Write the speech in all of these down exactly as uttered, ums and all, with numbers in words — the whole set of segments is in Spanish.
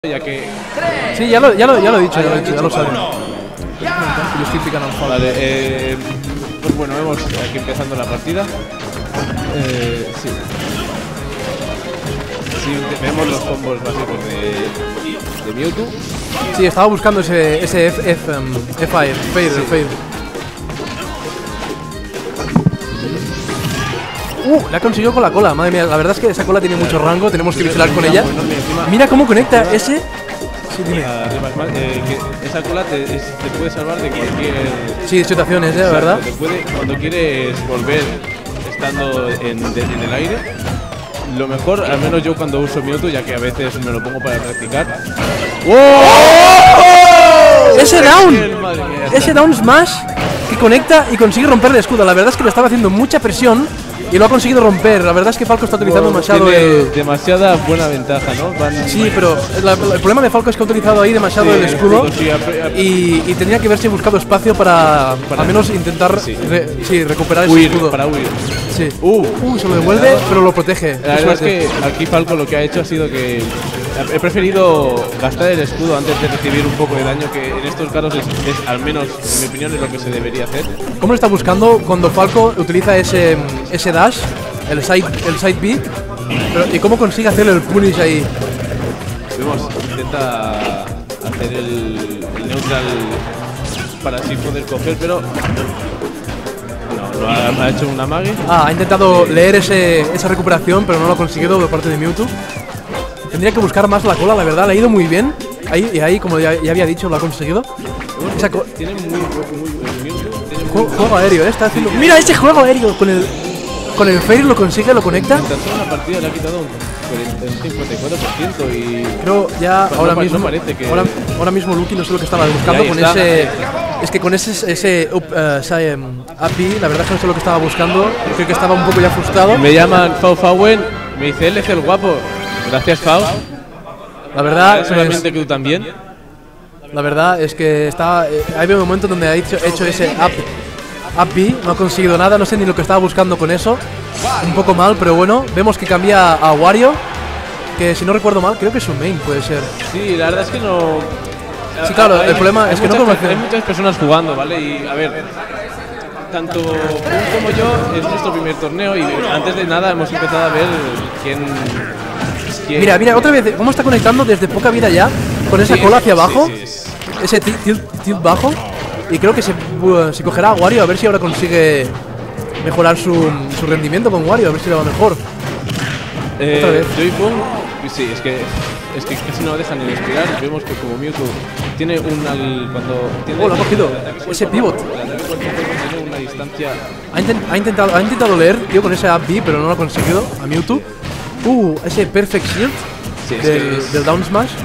Ya que... Sí, ya lo, ya lo, ya lo he dicho, ya lo he dicho, ya lo saben. Yo estoy picando al fondo. Vale, eh, pues bueno, vemos aquí empezando la partida. Eh, sí. Sí, vemos los combos básicos de, de Mewtwo. Sí, estaba buscando ese, ese F, F, um, F-Fire, Fade, Sí. Fade. Uh, la ha conseguido con la cola, madre mía, la verdad es que esa cola tiene mucho rango, tenemos que vigilar con ella. Mira cómo conecta ese. Sí, dime. Eh, que esa cola te, es, te puede salvar de cualquier... Sí, situaciones, ¿eh? ¿Verdad? Te puede, cuando quieres volver estando en, de, en el aire, lo mejor, al menos yo cuando uso Mewtwo, ya que a veces me lo pongo para practicar. ¡Wow! ¡Ese down! Madre mía, Ese down smash que conecta y consigue romper el escudo. La verdad es que le estaba haciendo mucha presión y lo ha conseguido romper. La verdad es que Falco está utilizando Wow, demasiado tiene el... demasiada buena ventaja, ¿no? Van... Sí, pero la, el problema de Falco es que ha utilizado ahí demasiado Sí, el escudo sí, a- a- y, y tendría que haberse buscado espacio para, Para- al menos intentar sí. re- sí, recuperar ese huir, escudo. para huir. Sí. Uh, Uh, se lo devuelve, pero lo protege. La Qué verdad es suerte. que aquí Falco lo que ha hecho ha sido que he preferido gastar el escudo antes de recibir un poco de daño, que en estos casos es, es, al menos en mi opinión, es lo que se debería hacer. ¿Cómo lo está buscando cuando Falco utiliza ese, ese dash, el side, el side B? Pero, ¿y cómo consigue hacer el punish ahí? Vemos, intenta hacer el, el neutral para así poder coger, pero no, lo ha, ha hecho una mague. Ah, ha intentado leer ese, esa recuperación, pero no lo ha conseguido por parte de Mewtwo. Tendría que buscar más la cola, la verdad, le ha ido muy bien. Ahí, y ahí, como ya, ya había dicho, lo ha conseguido. Esa co- Tiene muy, muy, el Mewtwo tiene muy Juego, juego aéreo, ¿eh? Está haciendo... ¡Mira ese juego aéreo! Con el, con el Fairy lo consigue, lo conecta. En tan solo una partida le ha quitado un cuarenta, un cincuenta y cuatro por ciento y... Creo ya No ahora pa- no mismo. parece que- ahora, ahora mismo Lucky no sé lo que estaba buscando ahí con está. ese. Es que con ese, ese up, uh, ese, um, up B, la verdad es que no sé lo que estaba buscando. Creo que estaba un poco ya frustrado. Me llaman Fau Fauen, me dice él es el guapo. Gracias, Fau. La verdad, es, Solamente que tú también. la verdad es que estaba. Eh, ha habido un momento donde ha hecho, hecho ese up, up B, no ha conseguido nada, no sé ni lo que estaba buscando con eso. Un poco mal, pero bueno. Vemos que cambia a Wario, que si no recuerdo mal, creo que es su main, puede ser. Sí, la verdad es que no. Sí, claro, Hay- el problema hay es que no muchas- conoce- Hay muchas personas jugando, ¿vale? Y a ver, tanto Pum como yo es nuestro primer torneo y antes de nada hemos empezado a ver quién. quién- Mira, mira, otra vez, cómo está conectando desde poca vida ya, con esa Sí, cola hacia sí, abajo. sí, sí. Ese tilt, tilt, tilt bajo. Y creo que se, uh, se cogerá a Wario a ver si ahora consigue mejorar su, su rendimiento con Wario, a ver si le va mejor. Eh, Otra vez. Joy Pum, sí, es que es que casi no dejan ni respirar. Vemos que como Mewtwo tiene un al, cuando tiene Oh, lo ha cogido. el ataque Ese cuerpo a pivot. cuerpo, el ataque cuerpo a cuerpo tiene una distancia. Ha, inten- ha intentado, ha intentado leer, tío, con ese up B, pero no lo ha conseguido a Mewtwo. Uh, ese Perfect Shield Sí, es del, que es- del Down Smash.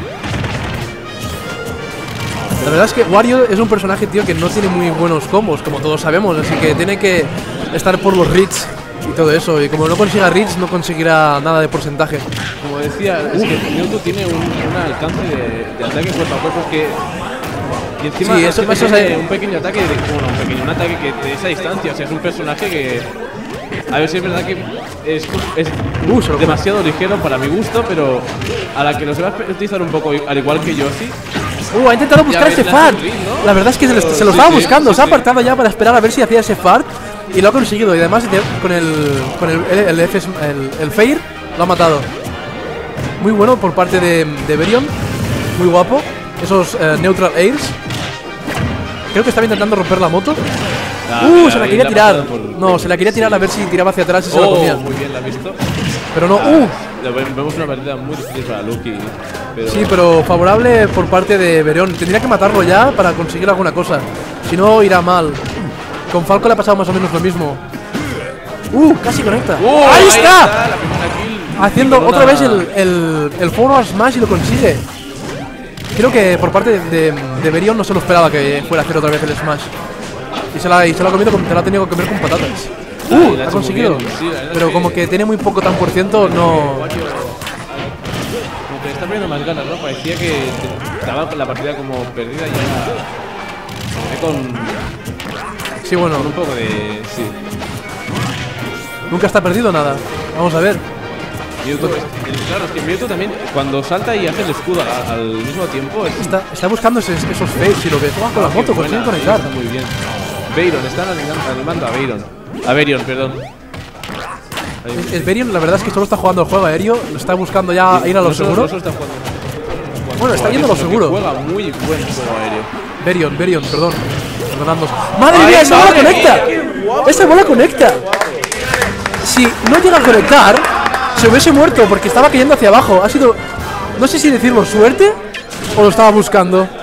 La verdad es que Wario es un personaje, tío, que no tiene muy buenos combos, como todos sabemos, así que tiene que estar por los reads y todo eso. Y como no consiga reads, no conseguirá nada de porcentaje. Como decía, es que Mewtwo tiene un, un alcance de, de ataque cuerpo a cuerpo que. Y encima, Sí, eso- encima eso tiene se- un pequeño ataque, de, bueno, un pequeño un ataque que de esa distancia. O sea, es un personaje que. A ver si es verdad que es, es Uh, se lo demasiado ligero para mi gusto, pero a la que lo sepas utilizar un poco, al igual que Yoshi. Uh, ha intentado buscar ves, ese le fart. hace un ring, ¿no? La verdad es que se, lo- se lo Sí, estaba sí, buscando, sí, se ha sí. apartado ya para esperar a ver si hacía ese fart y lo ha conseguido. Y además de- con el con el, el, el, F- el, el Fair lo ha matado. Muy bueno por parte de, de Berion, muy guapo. Esos eh, neutral airs. Creo que estaba intentando romper la moto. Ah, Uh, mira, se la ahí quería ha tirar. pasado por- No, se la quería tirar a ver si tiraba hacia atrás y se la Oh, comía. muy bien, la ha visto. Pero no, Ah, uh. lo ve- Vemos una partida muy difícil para Lucky. Pero Sí, pero favorable por parte de Berion. Tendría que matarlo ya para conseguir alguna cosa. Si no, irá mal. Con Falco le ha pasado más o menos lo mismo. ¡Uh! Casi conecta. ¡Oh, ¡Ahí está! La primera kill. Haciendo Y con otra una- vez el, el, el forward smash y lo consigue. Creo que por parte de, de, de Berion no se lo esperaba que fuera a hacer otra vez el smash. Y se la, y se lo ha comido, con- se lo ha tenido que comer con patatas. Sí, ¡Uh! la ha Ha hecho conseguido. muy bien, sí, la verdad Pero es como que- que tiene muy poco tan por ciento, no. Wario, como que le está poniendo más ganas, ¿no? Parecía que te- daba la partida como perdida y ya se ve con, Sí, bueno, con un poco de. Sí. nunca está perdido nada. Vamos a ver. Mewtwo, es- claro, es que Mewtwo también, cuando salta y hace el escudo a- al mismo tiempo, es Está, está buscando esos, esos fails y lo que juega con la Ah, moto, qué consigue buena, conectar. está muy bien. Bayron, están animando, animando a Bayron. A Berion, perdón. Ahí. El Berion, la verdad es que solo está jugando el juego aéreo, lo está buscando ya ir a lo No solo- seguro. no solo está jugando- jugando Bueno, está juego yendo a lo aéreo, sino que seguro. Juega muy buen juego aéreo. Berion, Berion, perdón. Perdonadnos. ¡Madre Ay, mía, esa bola madre conecta! mía, qué guapo. ¡Esa bola conecta! Si no llega a conectar, se hubiese muerto porque estaba cayendo hacia abajo. Ha sido, no sé si decirlo suerte o lo estaba buscando.